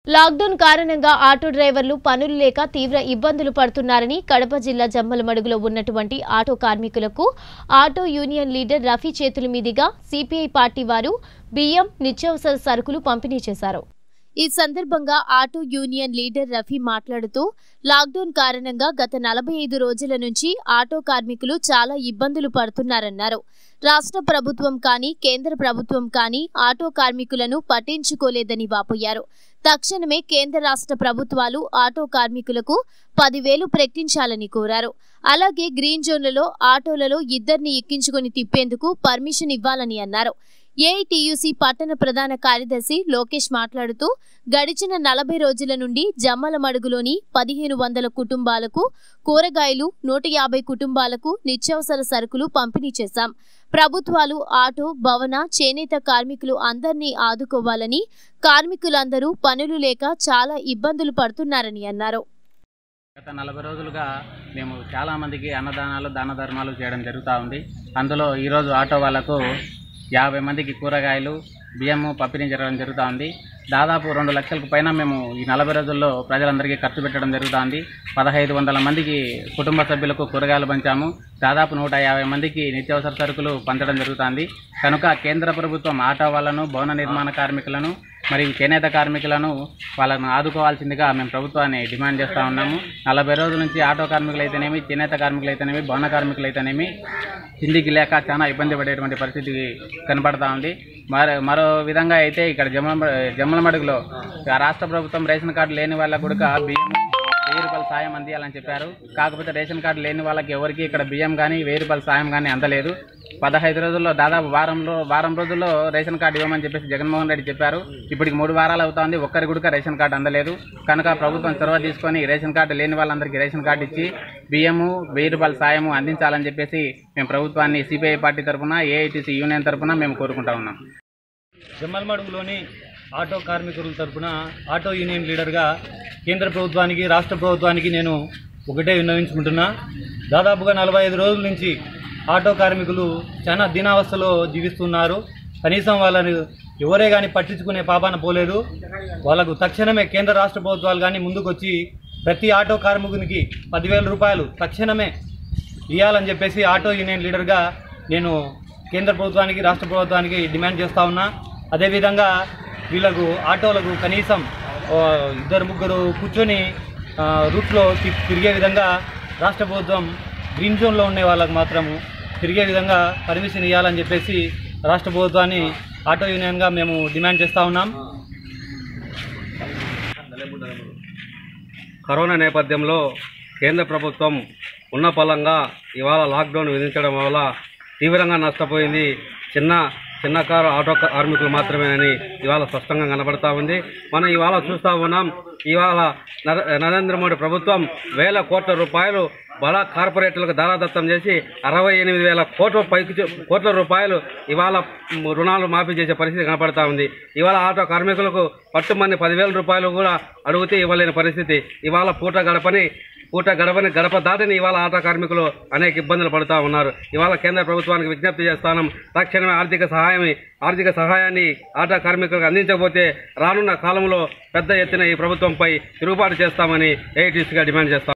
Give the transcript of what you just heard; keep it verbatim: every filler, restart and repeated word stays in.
Lockdown కారణంగా auto డ్రైవర్లు పనులు లేక తీవ్ర ఇబ్బందులు పడుతున్నారని కడప జిల్లా జమ్మలమడుగులో ఉన్నటువంటి ఆటో కార్మికులకు ఆటో యూనియన్ లీడర్ రఫీ చేతుల మీదుగా సిపిఐ పార్టీ వారు బియ్యం నిత్యావసర సరుకులు పంపిణీ చేశారు। ఈ సందర్భంగా ఆటో యూనియన్ లీడర్ రఫీ మాట్లాడుతూ లాక్డౌన్ కారణంగా గత నలభై ఐదు రోజుల నుంచి ఆటో కార్మికులు చాలా ఇబ్బందులు పడుతున్నారన్నారు। రాష్ట్ర ప్రభుత్వం కానీ కేంద్ర ప్రభుత్వం కానీ ఆటో కార్మికులను పట్టించుకోలేదని వాపోయారు। తక్షణమే కేంద్ర రాష్ట్ర ప్రభుత్వాలు ఆటో కార్మికులకు పదివేలు ప్రకటించాలని కోరారు। అలాగే గ్రీన్ జోన్లలో ఆటోలలో ఇద్దరిని ఎక్కించుకొని తిప్పేందుకు పర్మిషన్ ఇవ్వాలని అన్నారు। ఏఐటియుసి పట్టణ ప్రధాన కార్యదర్శి లోకేష్ మాట్లాడుతూ గడిచిన నలభై రోజుల నుండి జమ్మలమడుగులోని పదిహేను వందల కుటుంబాలకు కూరగాయలు నూట యాభై కుటుంబాలకు నిత్యావసర సరుకులు పంపిణీ చేశాం। ప్రభుత్వాలు ఆటో భవన చేనేత కార్మికులు అందరినీ ఆదుకోవాలని, కార్మికులందరూ పనులు లేక చాలా ఇబ్బందులు పడుతున్నారని అన్నారు। గత నలభై రోజులుగా మేము చాలా మందికి అన్నదానాలు దాన ధర్మాలు చేయడం జరుగుతూ ఉంది। అందులో ఈరోజు ఆటో వాళ్ళకు యాభై మందికి కూరగాయలు బియ్యము పంపిణీ జరగడం జరుగుతూ ఉంది। దాదాపు రెండు లక్షలకు పైన మేము ఈ నలభై రోజుల్లో ప్రజలందరికీ ఖర్చు పెట్టడం జరుగుతుంది। పదహైదు వందల మందికి కుటుంబ సభ్యులకు కూరగాయలు పంచాము। దాదాపు నూట యాభై మందికి నిత్యావసర సరుకులు పంచడం జరుగుతుంది। కనుక కేంద్ర ప్రభుత్వం ఆటో వాళ్ళను, భవన నిర్మాణ కార్మికులను మరియు చేనేత కార్మికులను వాళ్ళను ఆదుకోవాల్సిందిగా మేము ప్రభుత్వాన్ని డిమాండ్ చేస్తూ ఉన్నాము। నలభై రోజుల నుంచి ఆటో కార్మికులు అయితేనేమి, చేనేత కార్మికులు అయితేనేమి, భవన కార్మికులు అయితేనేమి హిందీకి లేక చాలా ఇబ్బంది పడేటువంటి పరిస్థితి కనబడతా ఉంది। మరో మరో విధంగా అయితే ఇక్కడ జమ్మల జమ్మలమడుగులో రాష్ట్ర ప్రభుత్వం రేషన్ కార్డు లేని వాళ్ళకు కూడా బియ్యం వెయ్యి రూపాయల సాయం అందియాలని చెప్పారు। కాకపోతే రేషన్ కార్డు లేని వాళ్ళకి ఎవరికి ఇక్కడ బియ్యం కానీ వెయ్యి రూపాయల సాయం కానీ అందలేదు। పదహైదు రోజుల్లో దాదాపు వారంలో వారం రోజుల్లో రేషన్ కార్డు ఇవ్వమని చెప్పేసి జగన్మోహన్ రెడ్డి చెప్పారు। ఇప్పటికి మూడు వారాలు అవుతుంది, ఒక్కరి కూడా రేషన్ కార్డు అందలేదు। కనుక ప్రభుత్వం చొరవ తీసుకొని రేషన్ కార్డు లేని వాళ్ళందరికీ రేషన్ కార్డు ఇచ్చి బియ్యము వెయ్యి రూపాయల సాయము అందించాలని చెప్పేసి మేము ప్రభుత్వాన్ని సిపిఐ పార్టీ తరఫున ఏఐటిసి యూనియన్ తరఫున మేము కోరుకుంటా ఉన్నాం। జమ్మలమడుగులోని ఆటో కార్మికుల తరఫున ఆటో యూనియన్ లీడర్గా కేంద్ర ప్రభుత్వానికి రాష్ట్ర ప్రభుత్వానికి నేను ఒకటే విన్నవించుకుంటున్నా। దాదాపుగా నలభై ఐదు రోజుల నుంచి ఆటో కార్మికులు చాలా దీనావస్థలో జీవిస్తున్నారు। కనీసం వాళ్ళని ఎవరే కానీ పట్టించుకునే పాపాన పోలేదు। వాళ్ళకు తక్షణమే కేంద్ర రాష్ట్ర ప్రభుత్వాలు కానీ ముందుకొచ్చి ప్రతి ఆటో కార్మికునికి పదివేల రూపాయలు తక్షణమే ఇవ్వాలని చెప్పేసి ఆటో యూనియన్ లీడర్గా నేను కేంద్ర ప్రభుత్వానికి రాష్ట్ర ప్రభుత్వానికి డిమాండ్ చేస్తూ ఉన్నా। అదేవిధంగా వీళ్ళకు ఆటోలకు కనీసం ఇద్దరు ముగ్గురు కూర్చొని రూట్లో తిరిగే విధంగా రాష్ట్ర ప్రభుత్వం గ్రీన్ జోన్లో ఉండే వాళ్ళకు మాత్రము తిరిగే విధంగా పర్మిషన్ ఇవ్వాలని చెప్పేసి రాష్ట్ర ప్రభుత్వాన్ని ఆటో యూనియన్గా మేము డిమాండ్ చేస్తూ ఉన్నాం। కరోనా నేపథ్యంలో కేంద్ర ప్రభుత్వం ఉన్న పలంగా ఇవాళ లాక్డౌన్ విధించడం వల్ల తీవ్రంగా నష్టపోయింది చిన్న చిన్నకారు ఆటో కార్మికులు మాత్రమేనని ఇవాళ స్పష్టంగా కనబడతా ఉంది। మనం ఇవాళ చూస్తూ ఉన్నాం, ఇవాళ నరేంద్ర మోడీ ప్రభుత్వం వేల కోట్ల రూపాయలు బడా కార్పొరేట్లకు దారాదత్తం చేసి అరవై ఎనిమిది వేల కోట్ల పైకి కోట్ల రూపాయలు ఇవాళ రుణాలు మాఫీ చేసే పరిస్థితి కనపడతా ఉంది। ఇవాళ ఆటో కార్మికులకు పట్టుమని పదివేల రూపాయలు కూడా అడిగితే ఇవ్వలేని పరిస్థితి। ఇవాళ పూట గడపని పూట గడపని గడప దాటిని ఇవాళ ఆటో కార్మికులు అనేక ఇబ్బందులు పడుతూ ఉన్నారు। ఇవాళ కేంద్ర ప్రభుత్వానికి విజ్ఞప్తి చేస్తాను, తక్షణమే ఆర్థిక సహాయం ఆర్థిక సహాయాన్ని ఆటో కార్మికులకు అందించకపోతే రానున్న కాలంలో పెద్ద ఎత్తున ఈ ప్రభుత్వంపై తిరుగుబాటు చేస్తామని ఏఐటిసిగా డిమాండ్ చేస్తాం।